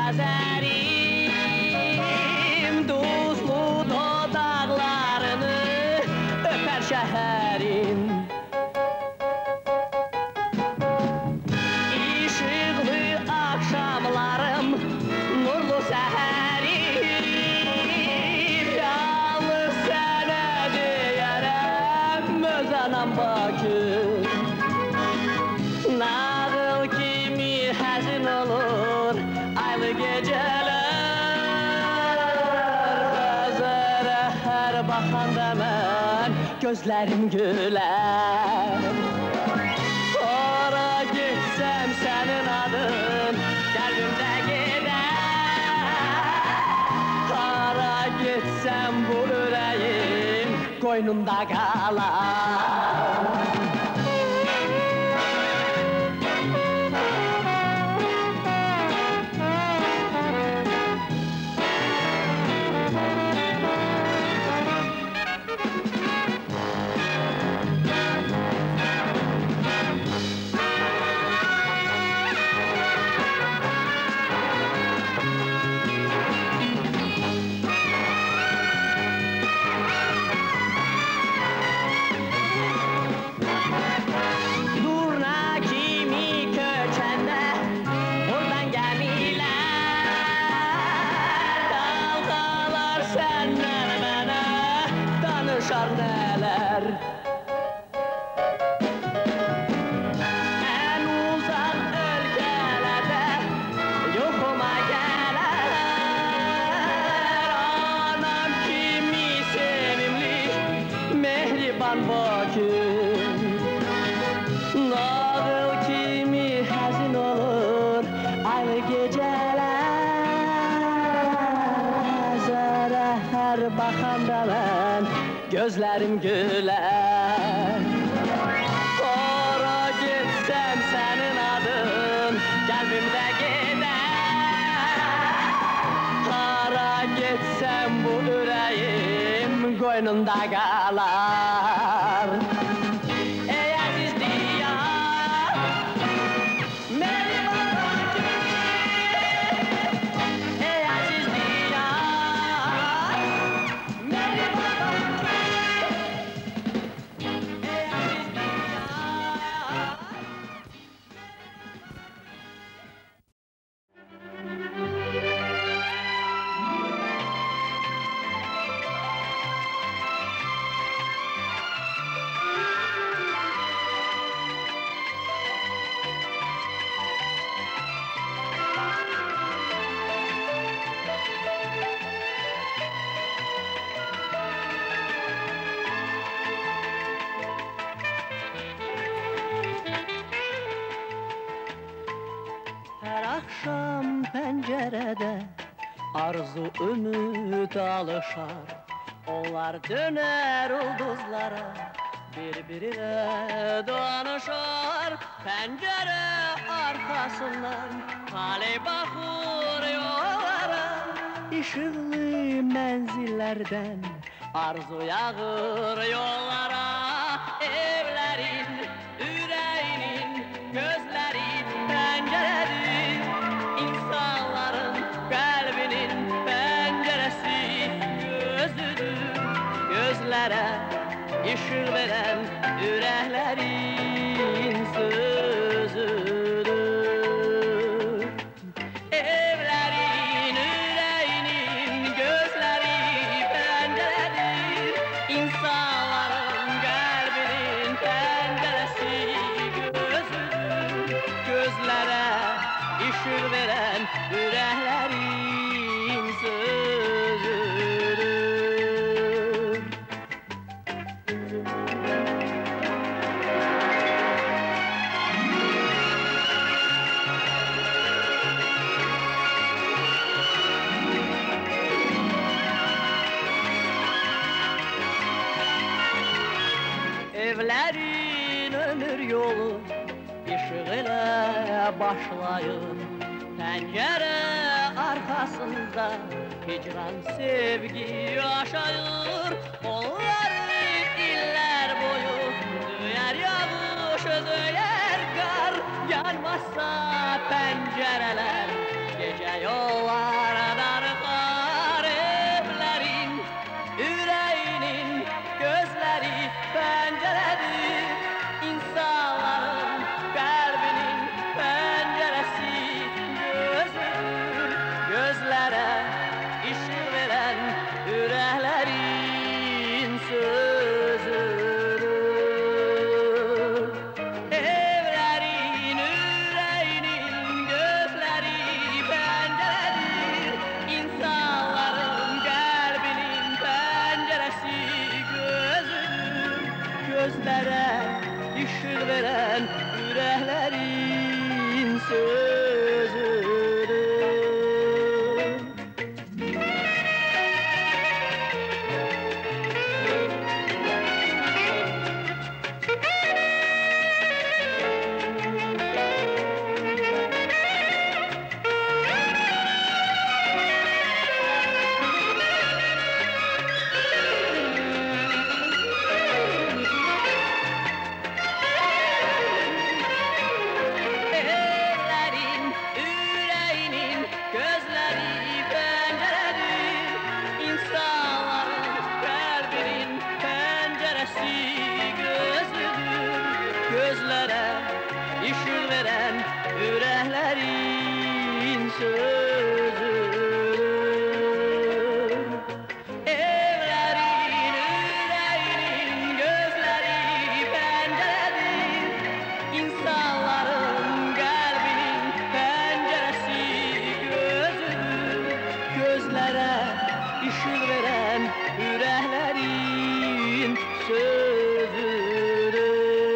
Xəzərim duzlu dodaqlarını öpər şəhərim. İşıqlı axşamlarım, nurlu səhərim, yalnız sənə deyərəm öz anam Bakı. Nağıl kimi həzin olur aylı gecələr, Xəzərə hər baxanda mən gözlərim gülər. Ora getsəm sənin adın qəlbimdə gedər, hara getsəm bu ürəyim qoynumda qalar. Nələr ən uzaq ölkələrdə yuxuma gələr, anam kimi sevimli mehriban Bakı. Nağıl kimi həzin olur aylı gecələr, Xəzərə hər baxanda mən gözlərim gülər. Ora getsəm sənin adın qəlbimdə gedər, hara getsəm bu ürəyim qoynumda qalar. Ey əziz diyar, mənim Bakı, ey əziz diyar, mənim Bakı. Hər axşam pəncərədə arzu ümid alışar, onlar dönər ulduzlara, bir-birinə danışar. Pəncərə arxasından taley baxır yollara, işıqlı mənzillərdən arzu yağır yollara. Evlərin, ürəyinin, gözlərin pəncərədir, insanların qəlbinin pəncərəsi gözüdür. Gözlərə işıq verən ürəklərin sözüdür. Evlərin, ürəyinin, gözləri pəncərədir, insanların qəlbinin pəncərəsi gözüdür. Gözlərə işıq verən ürəklərin sözüdür. Evlərin ömür yolu işıq ilə başlayır, pəncərə arxasında hicran sevgi yaşayır. Onları illər boyu döyər yağış, döyər qar, yanmazsa pəncərələr gecə yol sözüm. Evlerin, yüreğinin, gözleri penceredir. İnsanların kalbinin penceresi gözüdür. Gözlere ışık veren yüreklerin sözüdür.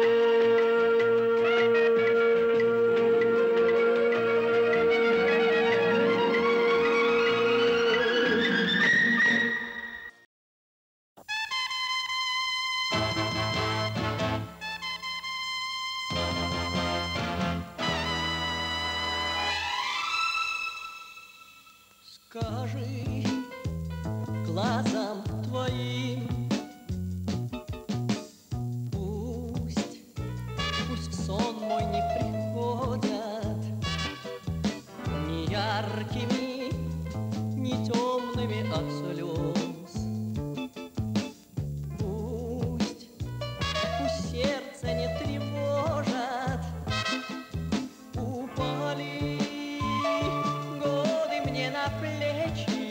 Скажи глазам твоим, пусть в сон мой не приходят ни яркими, ни темными от слез. Пусть сердце не тревожат, упали годы мне на плечи,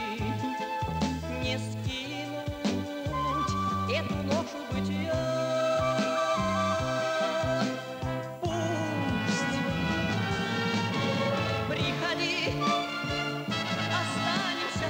не скинуть эту ношу бытия. Пусть приходи, останемся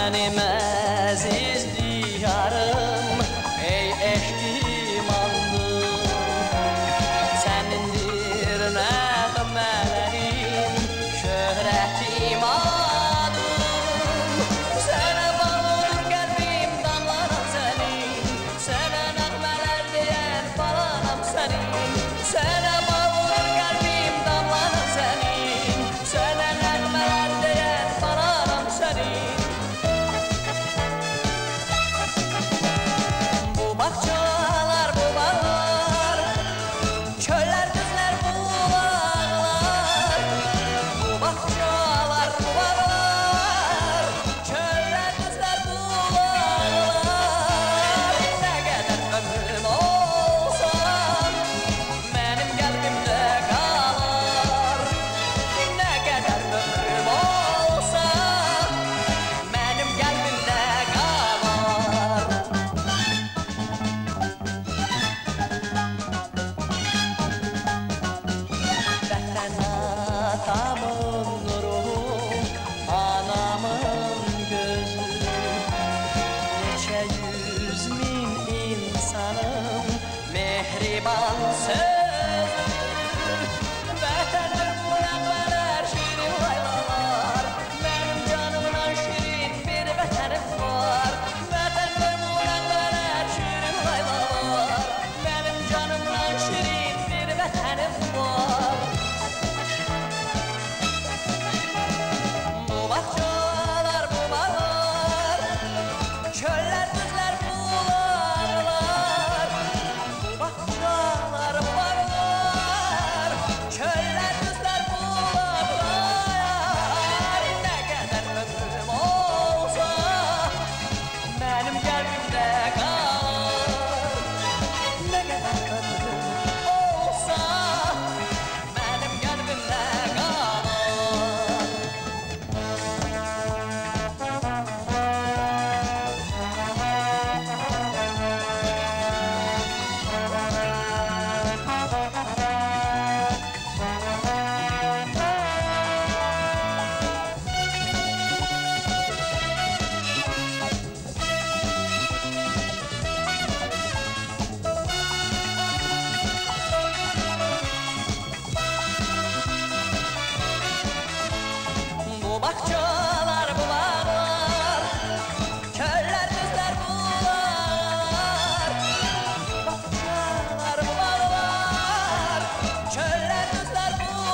Mənim əziz diyarım, ey eşq imandım, sənindir nəğmələrim, şöhrət imadım. Sənə bağlıdır qəlbim, damlaram sənin, sənə nəğmələr deyən balanam sənin. Sənə bağlıdır qəlbim, damlaram sənin, sənə nəğmələr deyən balanam sənin. Bu bağçalar, bu bağlar, çöller, düzler, bulaqlar. Bu bağçalar, bu bağlar, çöller, düzler, bulaqlar. Nə qədər ömrüm olsa, mənim qəlbimdə qalar. Nə qədər ömrüm olsa, mənim qəlbimdə qalar. Vətən atamın nuru, anamın gözü, neçə yüz min insanın mehriban sözü. Vətənim bu nəğmələr, şirin laylalar, mənim canımdan şirin bir vətənim var. Vətənim bu nəğmələr, şirin laylalar, mənim canımdan şirin bir vətənim var. Bu bağçalar, bu bağlar, çöller, düzler, bulaqlar. Bu bağçalar, bu bağlar, çöller, düzler, bulaqlar. Nə qədər ömrüm olsa, mənim qəlbimdə qalar. Nə qədər ömrüm olsa, mənim qəlbimdə qalar. Bu bağçalar, bu bağlar, çöller, düzler, bulaqlar. Bu bağçalar, bu bağlar, çöller, düzler,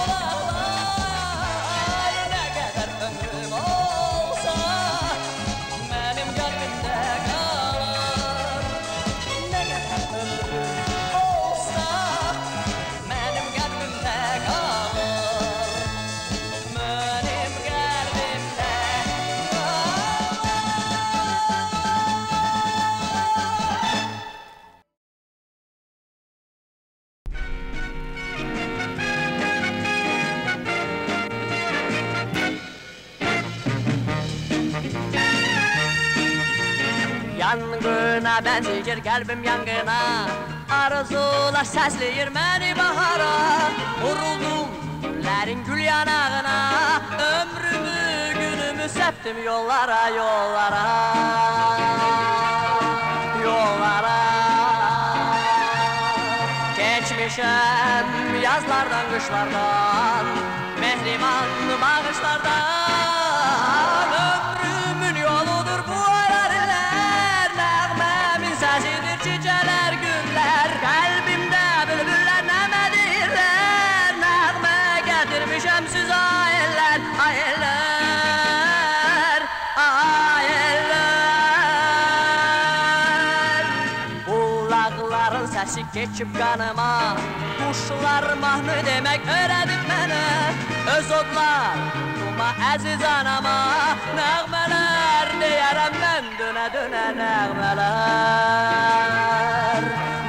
bulaqlar. Nə qədər ömrüm olsa, mənim qəlbimdə qalar. Nə qədər ömrüm olsa, mənim qəlbimdə qalar. Mənim qəlbimdə Yangına benzeyir kalbim yangına, arzular səsləyir məni bahara. Vuruldum güllərin gül yanağına, ömrümü günümü səptim yollara, yollara, yollara. Geçmişəm yazlardan, qışlardan, mehriban bağışlardan. Ömrümün yoludur bu aylar iller, nəğməmin səsidir çiçələr, güller. Qəlbimdə bülbüllər nəmə deyirlər, nəğmə gətirmişəm siz ayellər, ayellər, ayellər. Bulaqların səsi keçib qanıma, quşlar mahnı demək öyrədib mənə. Öz odlar tutma əziz anama, nəğmələr deyərəm mən dönə dönə, nəğmələr,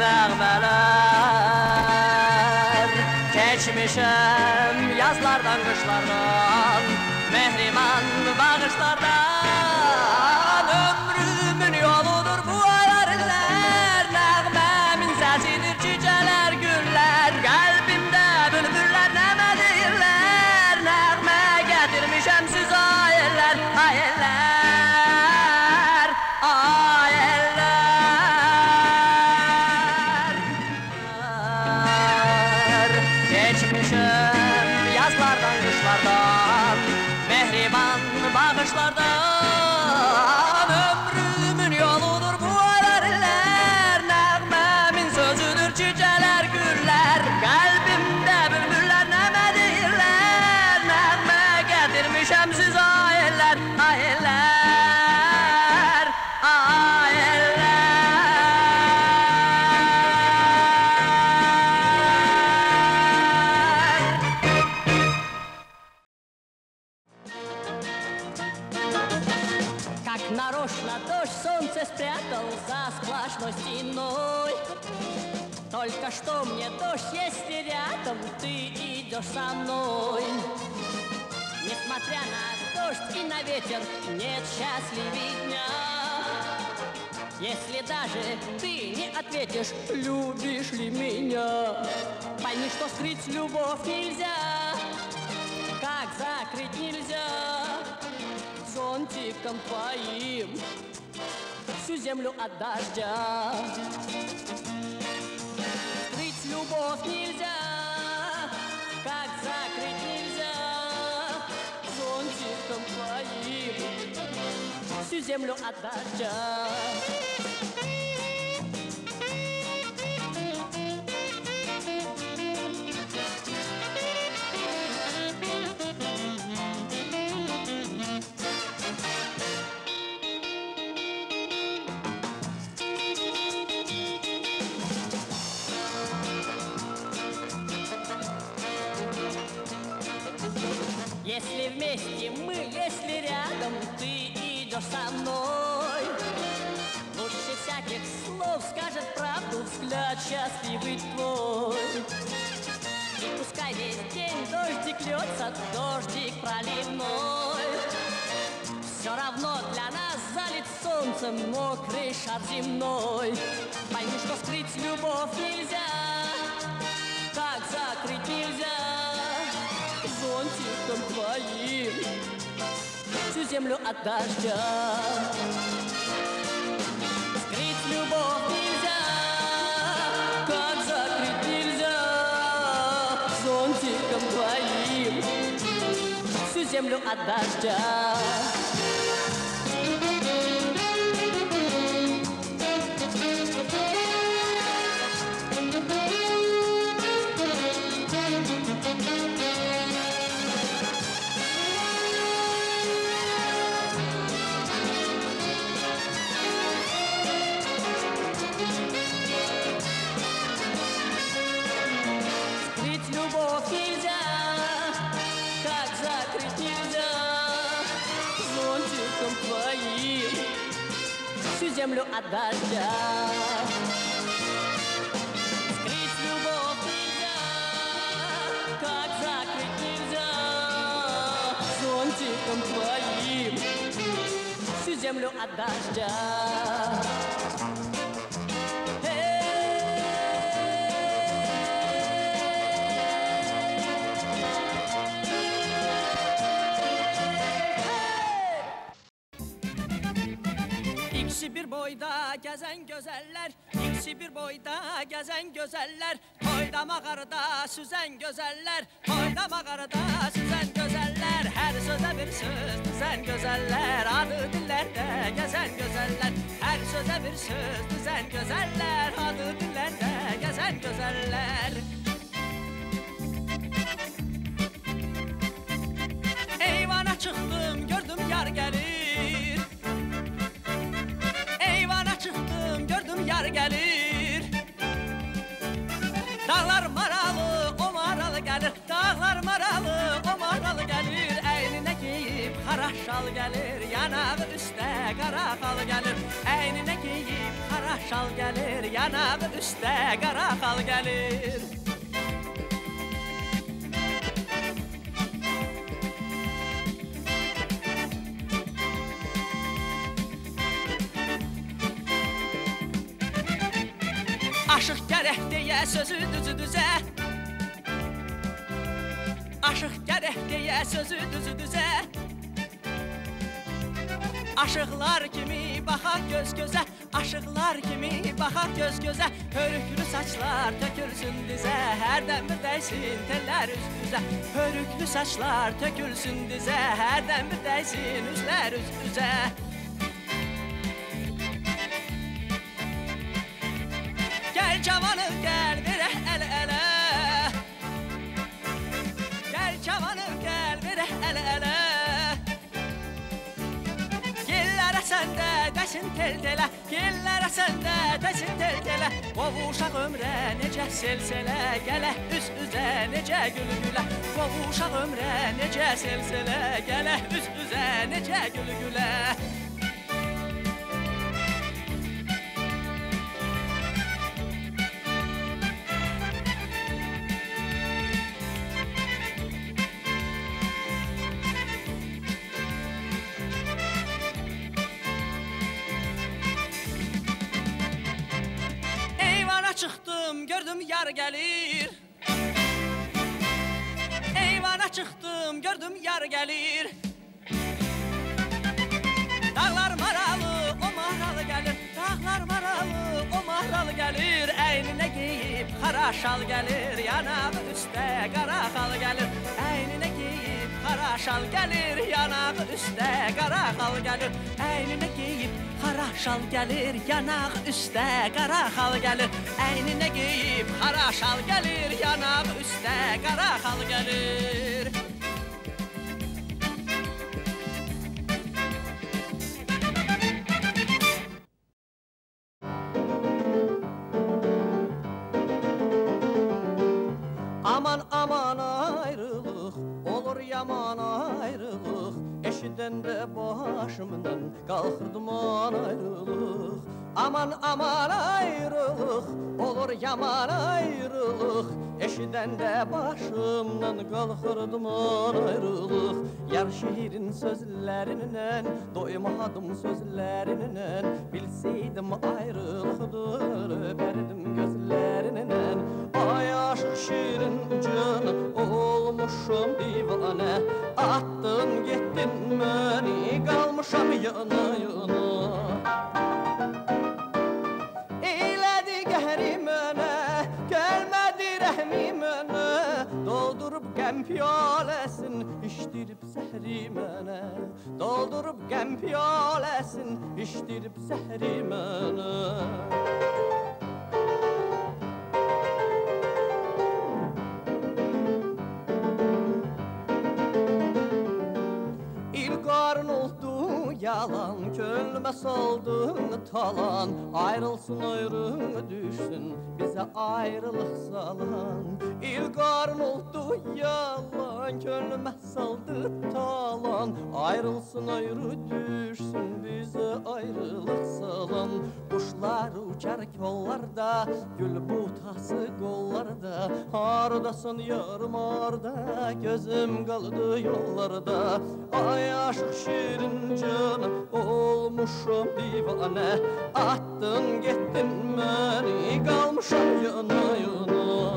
nəğmələr. Keçmişəm yazlardan, qışlardan, mehriban bağışlardan. Ömrümün yoludur bu aylar iller, nəğməmin səsidir çiçələr, güller. Qəlbimdə bülbüllər nəmə deyirlər, nəğmə gətirmişəm siz ayellər, ayellər. Нарочно дождь солнце спрятал за сплошной стеной. Только что мне дождь, если рядом ты идешь со мной. Несмотря на дождь и на ветер, нет счастливее дня. Если даже ты не ответишь, любишь ли меня, пойми, что скрыть любовь нельзя, как закрыть нельзя зонтиком твоим всю землю от дождя. Скрыть любовь нельзя, как закрыть нельзя зонтиком твоим всю землю от дождя. Если вместе мы, если рядом ты идешь со мной, лучше всяких слов скажет правду взгляд счастливый твой. И пускай весь день дождик льется, дождик проливной, все равно для нас залит солнцем мокрый шар земной. Пойми, что скрыть любовь нельзя, как закрыть нельзя зонтиком твоим всю землю от дождя. Скрыть любовь нельзя, как закрыть нельзя зонтиком твоим всю землю от дождя. Всю землю от дождя. Скрыть любовь нельзя, как закрыть нельзя зонтиком твоим всю землю от дождя. İkisi bir boyda gezen gözeller, ikisi bir boyda gezen gözeller, toyda mağarada süzen gözeller, toyda mağarada süzen gözeller, her söze bir söz düzen gözeller, adı dillerde gezen gözeller, her söze bir söz düzen gözeller, adı dillerde gezen gözeller. Eyvana çıktım gördüm yar gelir, eyvana çıktım gördüm yar gelir. Dağlar maralı o maralı gelir, dağlar maralı o maralı gelir. Eynine giyip kara şal gelir, yanağı üstte kara kal gelir. Eynine giyip kara şal gelir, yanağı üstte kara kal gelir. Aşıq gərək deyə sözü düzü düzə, aşıq gərək deyə sözü düzü düzə. Aşıqlar kimi baxaq göz gözə, aşıqlar kimi baxaq göz gözə. Hörüklü saçlar tökülsün dizə, hərdən bir dəysin tellər üz üzə. Hörüklü saçlar tökülsün dizə, hərdən bir dəysin üzlər üz üzə. Gel cavanım gel vereh el ele, gel cavanım gel vereh el ele. Gillərə səndə dəsin tel telə, gillərə səndə dəsin tel telə. Qovuşaq ömrə necə selselə, gələ üz üzə necə gül gülə. Qovuşaq ömrə necə selselə, gələ üz üzə necə gül gülə. yar gelir. Eyvana çıktım gördüm yar gelir. Dağlar maralı o mahralı gelir. Dağlar maralı o mahralı gelir. Eynine giyip kara şal gelir. Yanağı üstte kara kal gelir. Eynine giyip kara şal gelir. Yanağı üstte kara kal gelir. Eynine giyip kara şal gelir. Yanağı üstte kara kal gelir. Eynine giyip kara şal gelir. Yanağı üstte kara kal gelir. Aman aman ayrılık, olur yaman ayrılık. Eşiden de başımdan kalkırdım an ayrılık. Aman aman ayrılık, olur yaman ayrılık. Eşiden de başımdan kalkırdım an ayrılık. Yar şiirin sözlerinden, doymadım sözlerinden. Bilseydim ayrılıktır, öperdim gözlerinden. Ay aşık şiirin canı olmuşum divane. Attın gittin beni, kalmışam yana yana. Eyledi gehrimene, gelmedi rehmimene. Doldurup gem piyalesin, içtirip zehrimene. Doldurup gem piyalesin, içtirip zehrimene. İlgarın oldu yalan, könlüme saldın talan. Ayrılsın ayrı düşsün, bize ayrılık salan. İlgarın oldu yalan, könlüme saldı talan. Ayrılsın ayrı düşsün, bize ayrılık salan. Kuşlar uçar kollarda, gül butası kollarda. Haradasın yarım arda, gözüm kaldı yollarda. Ay aşık şirin canım olmuşum divane. Attın gittin beni, kalmışam yana yana.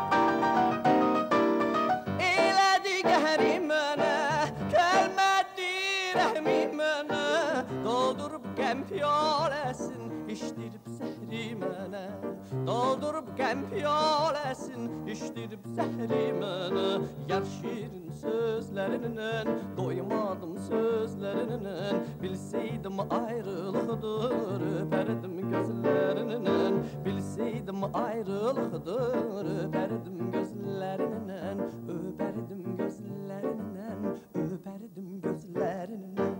Eyledi gehrimene, gelmedi rehmimene. Doldurup gem piyalesin, içtirip zehrimene. Doldurup gem piyalesin, içtirip zehrimene. Yar şirin sözlerinden, doymadım sözlerinden. Bilseydim ayrılıktır, öperdim gözlerinden. Bilseydim ayrılıktır, öperdim gözlerinden. Öperdim gözlerinden, öperdim gözlerinden.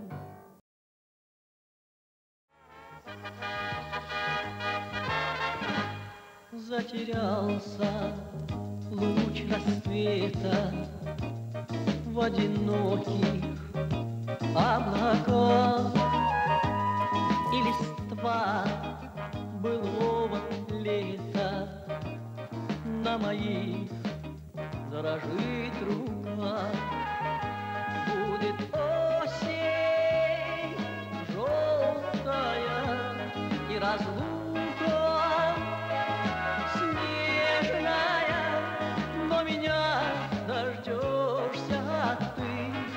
Затерялся луч рассвета в одиноких облаках, и листва былого лета на моих дрожит рука. Будет осень желтая и разлука снежная, но меня дождешься ты,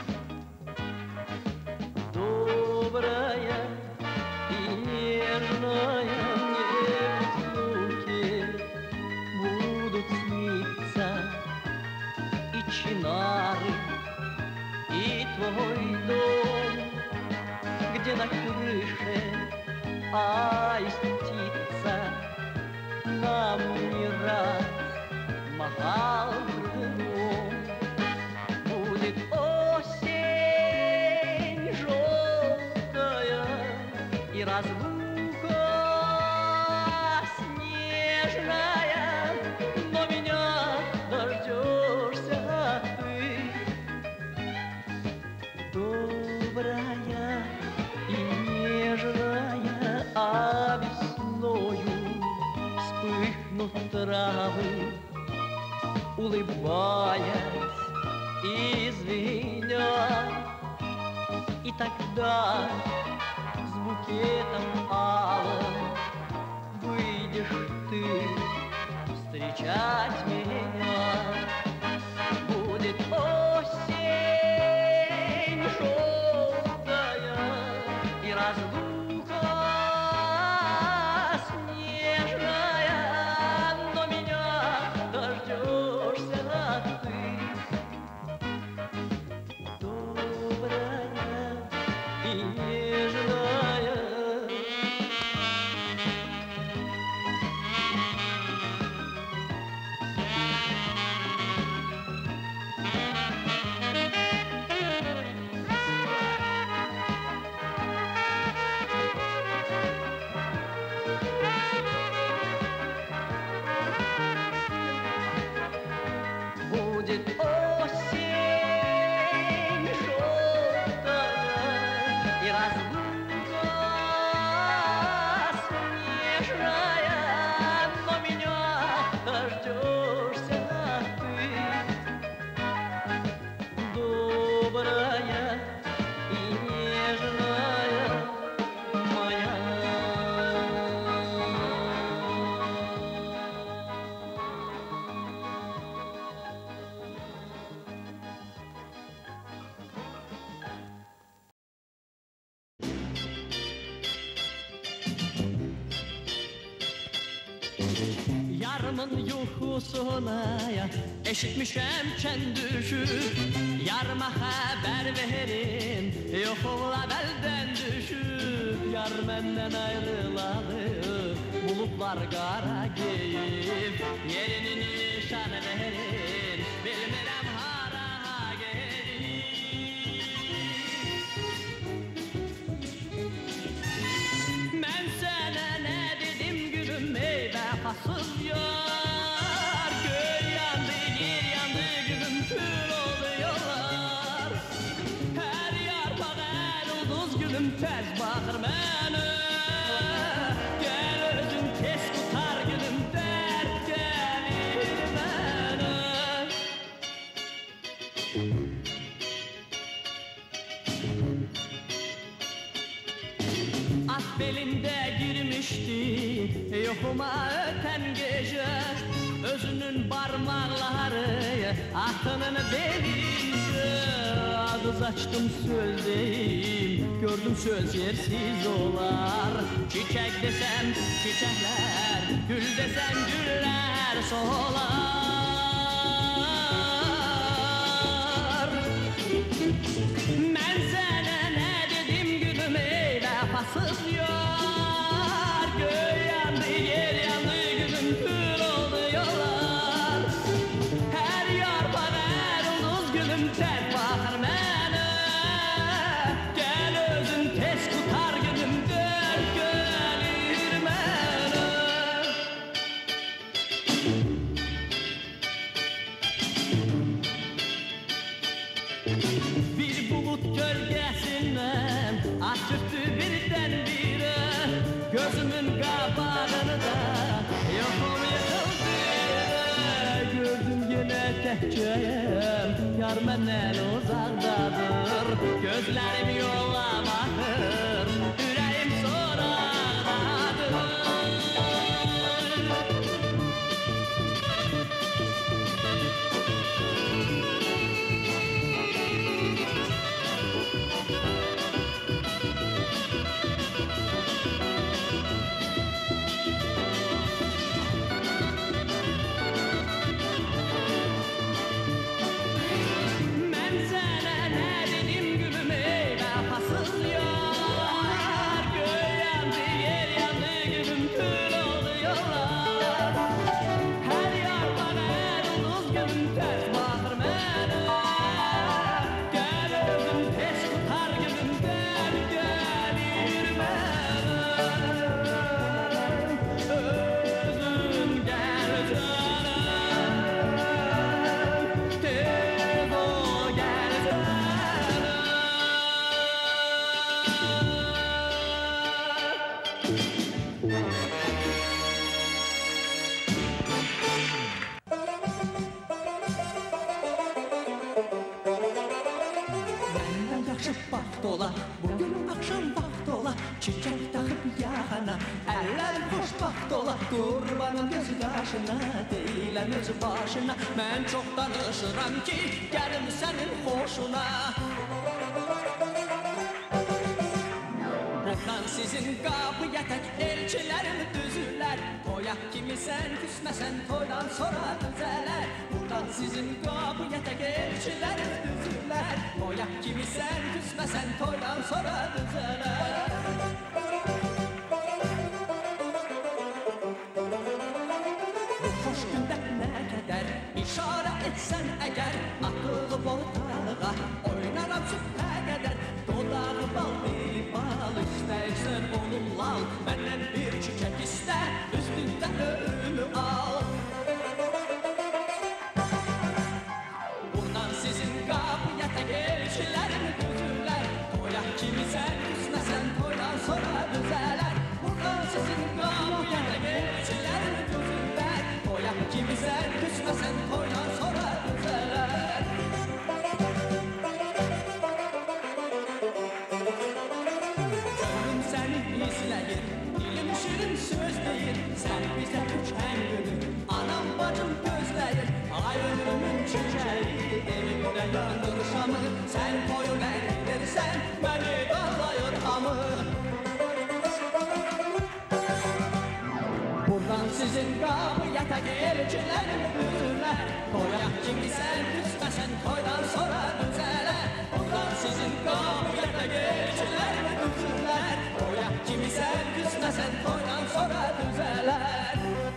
добрая и нежная. Мне в разлуке будут сниться и чинары, и твой дом, где на крыше аист птица нам не раз махал крылом. Будет осень желтая и разлука снежная, но меня дождешься ты, добрая и нежная. А весною вспыхнут травы, улыбаясь и звеня, и тогда с букетом алым выйдешь ты встречать. встречать меня. Будет осень желтая и разлука снежная, но меня дождешься ты, добрая и нежная. Будет осень желтая и разлука снежная, но меня дождешься ты, добрая и нежная моя. Yarımın yuxusuna eşitmişəm kən düşüb, yarıma xəbər verin, yoxula bəldən düşüb. Yar məndən ayrılalı, buludlar qara geyib, yerini nişan verin, bilmirəm hara gedib. Mən sənə nə dedim gülüm, ey vəfasız yar, göy yandı, yer yandı, gülüm kül oldu yollar. Hər yarpaq, hər ulduz gülüm təz baxır mənə, gəl özün tez qutar gülüm, dərd gəlir mənə. At belinde girmişti yoxuma ötən gecə, özünün barmaqları atının belində. Ağız açdım söz deyim, gördüm söz yersiz olar. Çiçək desəm çiçəklər, gül desəm güllər solar. Mən sənə nə dedim gülüm, ey vəfasız yar, göy yandı, yer yandı, gülüm kül oldu yollar. Hər yarpaq, hər ulduz gülüm tək baxır mənə, gəl özün tez qutar gülüm, dörd gəlir mənə. Bir bulut gölgəsindən açıqdı birdən-birə, gözümün qabağını da yoxum yıxıldı yerə. Gördüm yenə təhkəyəm, yar məndən uzaqdadır, gözlərim yola baxır, ürəyim soraqdadır. Mən sənə nə dedim gülüm, ey vəfasız yaxşı vaxt ola, bugün axşam vaxt ola, çiçək taxıb yaxana, əllərim xoşbaxt ola, qurbanın gözü qaşına, deyilən özü başına, mən çox danışıram ki, gəlim sənin xoşuna. Buradan sizin qapıya tək elçilərim düzülər, toyaq kimi sən küsməsən toydan sonra düzələr. Buradan sizin qapıya tək elçilərim düzülər, toyaq kimi sən küsməsən toydan sonra düzələr. Bu xoş gündə nə qədər işarə etsən əgər, atılıb ortalığa oynaram sübhə qədər, dodağı bal dili bal, istəyirsən onun lal, məndən bir çiçək istə, üstündə ölümü al. Buradan sizin qapıya tək elçilərim düzülər, toyaq kimi sən küsməsən toydan sonra düzələr. Buradan sizin qapıya tək elçilərim düzülər, toyaq kimi sən küsməsən toydan sonra düzələr. Söz deyir, sən bizə köçən günü, anam bacım gözləyir, ay ömrümün çiçəyi, evimdə yandır şamı, sən boyun əydirsən, məni dağlayır hamı. Buradan sizin qapıya tək elçilərim düzülər, toyaq kimi sən küsməsən toydan sonra düzələr. Buradan sizin qapıya tək elçilərim düzülər, toyaq kimi sən küsməsən toydan sonra düzələr.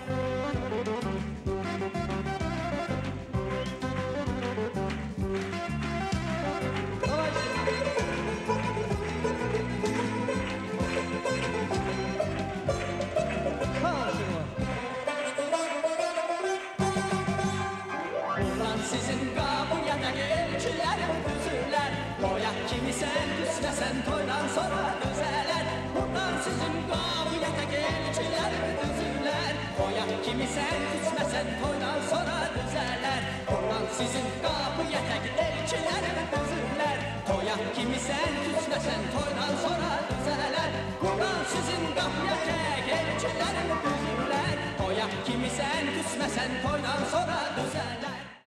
Buradan sizin qapıya tək elçilərim düzülər, toyaq kimi sən küsməsən toydan sonra düzələr. Buradan sizin qapıya tək elçilərim düzülər, toyaq kimi sən küsməsən toydan sonra düzələr. Buradan sizin qapıya tək elçilərim düzülər, toyaq kimi sən küsməsən toydan sonra düzələr. Buradan sizin qapıya tək elçilərim düzülər, toyaq kimi sən küsməsən toydan sonra düzələr.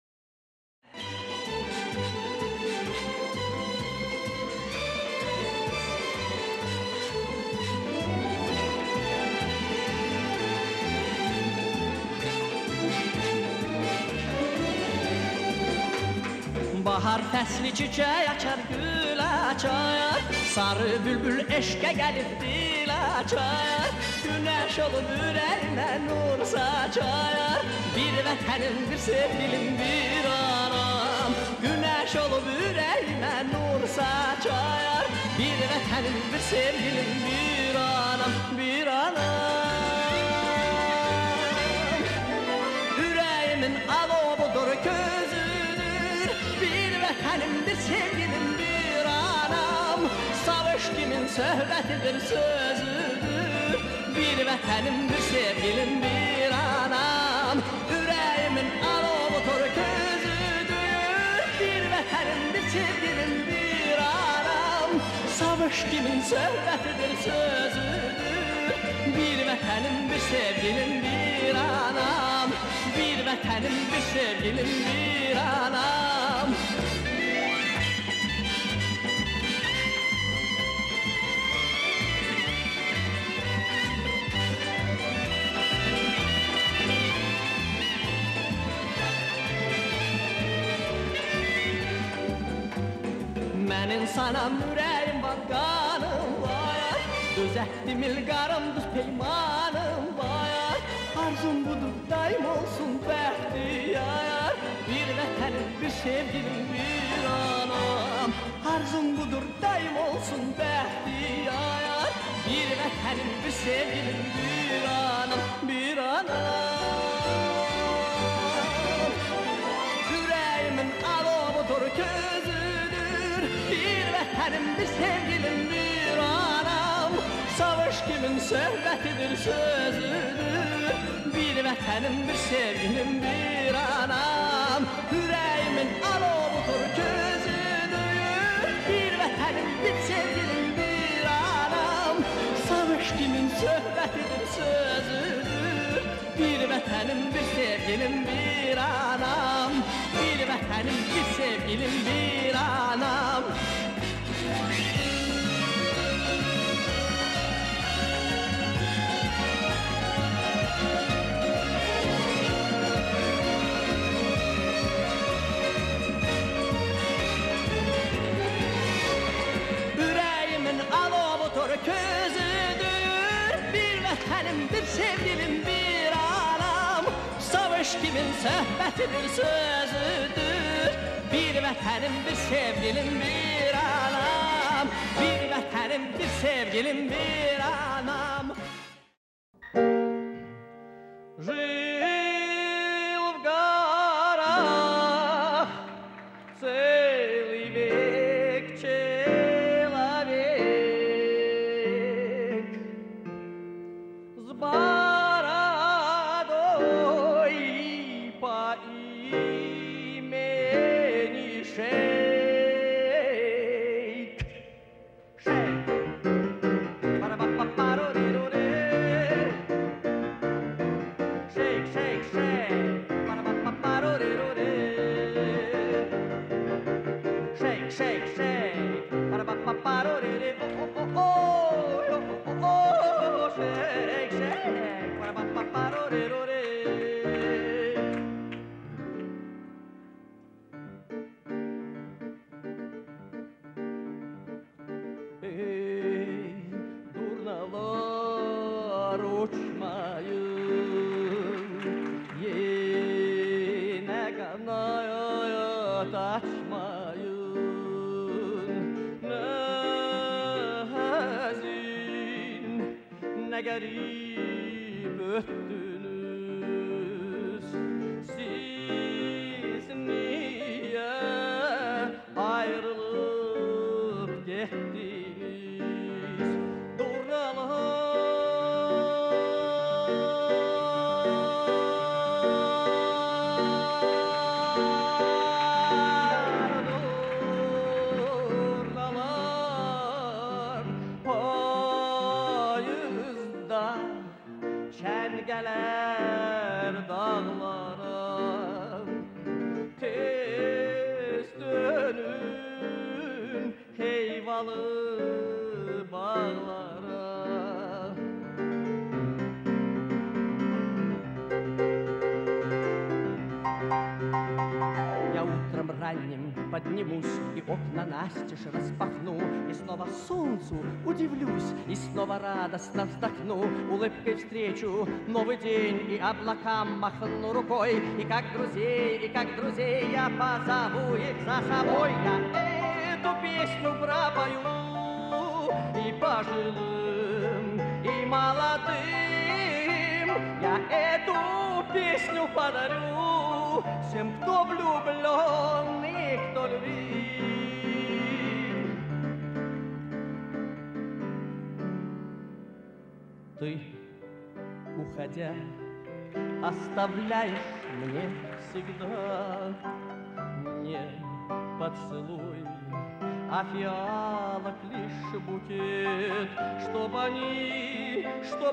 Bahar fəsli çiçək açar, gül açar, sarı bülbül eşqə gəlib dil açar, günəş olub ürəyimə nur saçar, bir vətənim, bir sevgilim, bir anam. Günəş olub ürəyimə nur saçar, bir vətənim, bir sevgilim, bir anam, bir anam. Ürəyimin alovudur közüdür, bir vətənim, bir sevgilim, bir anam. Savaş kimin söhbətidir, sözüdür, bir vətənim, bir sevgilim, bir anam. Ürəyimin alovudur közüdür, bir vətənim, bir sevgilim, bir anam. Savaş kimin söhbətidir, sözüdür, bir vətənim, bir sevgilim, bir anam. Bir vətənim, bir sevgilim, bir anam. Mənim sanam ürəyim var, qanım var, dözəkdim ilqarım, düz peymanım var. Arzum budur, daim olsun bəxtiyar, bir vətənim, bir sevgilim, bir anam. Arzum budur, daim olsun bəxtiyar, bir vətənim, bir sevgilim, bir anam, bir anam. Ürəyimin alovudur közüdür, bir vətənim, bir sevgilim, bir anam. Savaş kimin söhbətidir, sözüdür, bir vətənim, bir sevgilim, bir anam. Ürəyimin alovudur közüdür, bir vətənim, sözüdür. Bir vətənim, bir sevgilim, bir anam. Bir vətənim, bir sevgilim, bir anam. Közüdür, bir vətənim, bir sevgilim, bir anam. Savaş kimin söhbətidir, sözüdür. Bir vətənim, bir sevgilim, bir anam. Bir vətənim, bir sevgilim, bir anam. Жил в горах целый век бородой по имени Шейк. Шейк. Пара-па-па-пару-ри-ру-ри. Шейк, шейк, шейк. Пара-па-па-пару-ри-ру-ри. Шейк, шейк, шейк. Пара-па-па-пару-ри-ри. О-о-о-о-о-о. Shake, shake, pa-ra-pa-pa-pa-ro-re-ro-re. Ey, durnalar uçmayın, yine kanat açmayın. Ne hazin, ne garip öttünüz. Siz niye ayrılıp gittiniz? Durnalar, payızda çengeler dağlara. Tez dönün heyvalı bağlara. Я утром ранним поднимусь и окна настежь распахну, и снова солнцу удивлюсь, и снова радостно вздохну, улыбкой встречу новый день, и облакам махну рукой, и как друзей я позову их за собой. Я эту песню пропою и пожилым, и молодым. Я эту песню подарю всем, кто влюблен и кто любим. Ты, уходя, оставляешь мне всегда не поцелуй, а фиалок лишь букет, чтоб они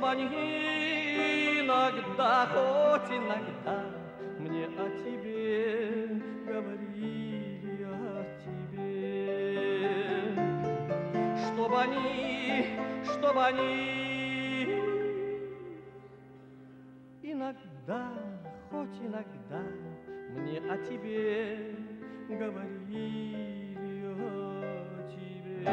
иногда, хоть иногда мне о тебе говорили, о тебе. Чтоб они иногда, хоть иногда мне о тебе говорили, о тебе.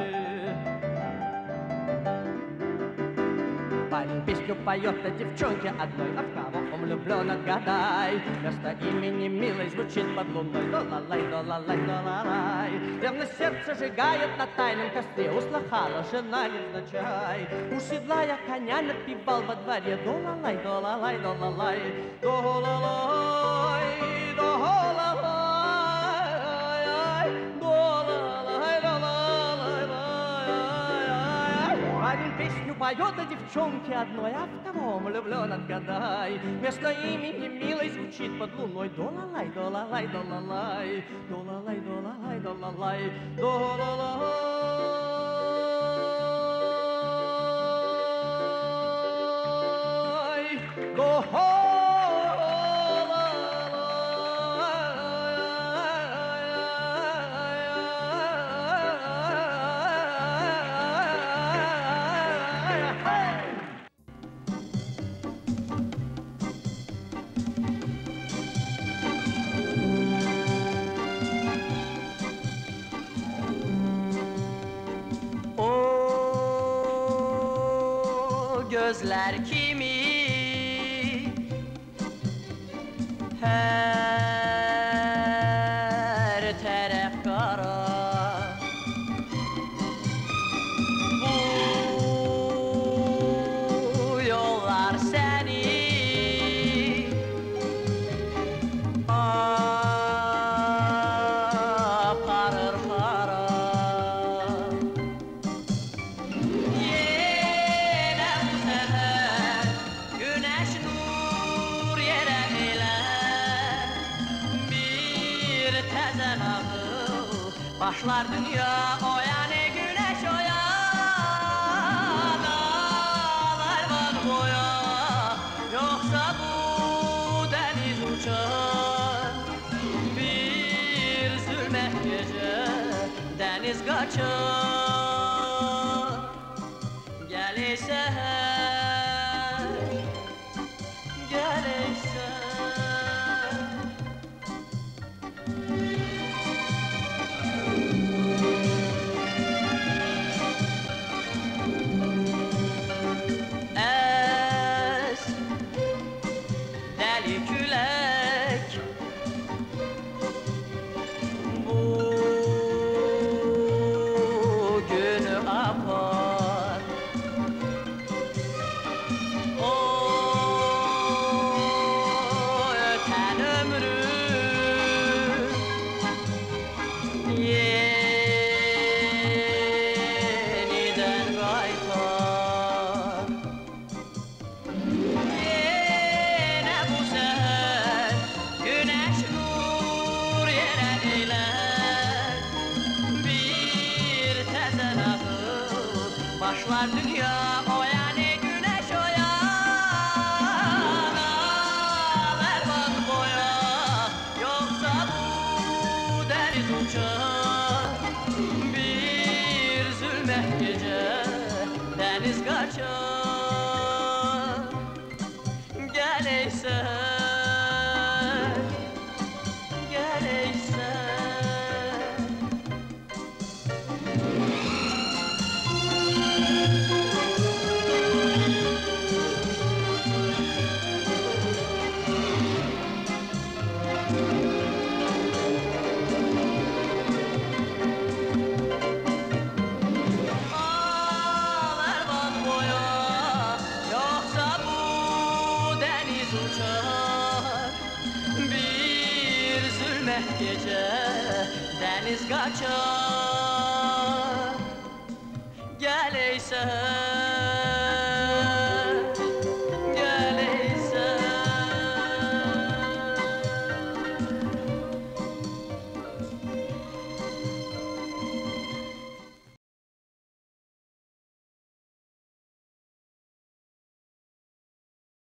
Парень песню поет о девчонке одной, а в кого он влюблен, отгадай. Вместо имени милой звучит под луной до-ла-лай, до-ла-лай, до-ла-лай. Ревность сердце сжигает на тайном костре, услыхала жена невзначай. У седлая коня напевал во дворе до-ла-лай, до-ла-лай, до-ла-лай, до-ла-лай, до-ла-лай. Песню поет о девчонке одной, а в кого он влюблен, отгадай. Вместо имени милой звучит под луной до-ла-лай, до-ла-лай, до-ла-лай, до-ла-лай, до-ла-лай, до-ла-лай, до-ла-лай. gözler kimi her taraf kara. Bu yollar seni aparır para. Yine bu sefer güneş nur yere eler, bir tezen ağıl başlar dünya oyane güneş oya. Dağlar var boya, yoksa bu deniz uçar. Bir zulmet gece deniz kaçar. Gel ey seher, gel ey seher. Es deli külek, bu günü apar. O öten ömrü yeniden kaytar. Yine bu seher güneş nur yere eğiler, bir tezen ağıl başlar dünya oyane güneş oya. Dağlar var boya, yoksa bu deniz uçar. Bir zulmet gece deniz kaçar. Gel ey seher, gel ey seher. Ağlar var boya, yoksa bu deniz uçar. Bir zulmet gece deniz kaçar. Gel ey seher,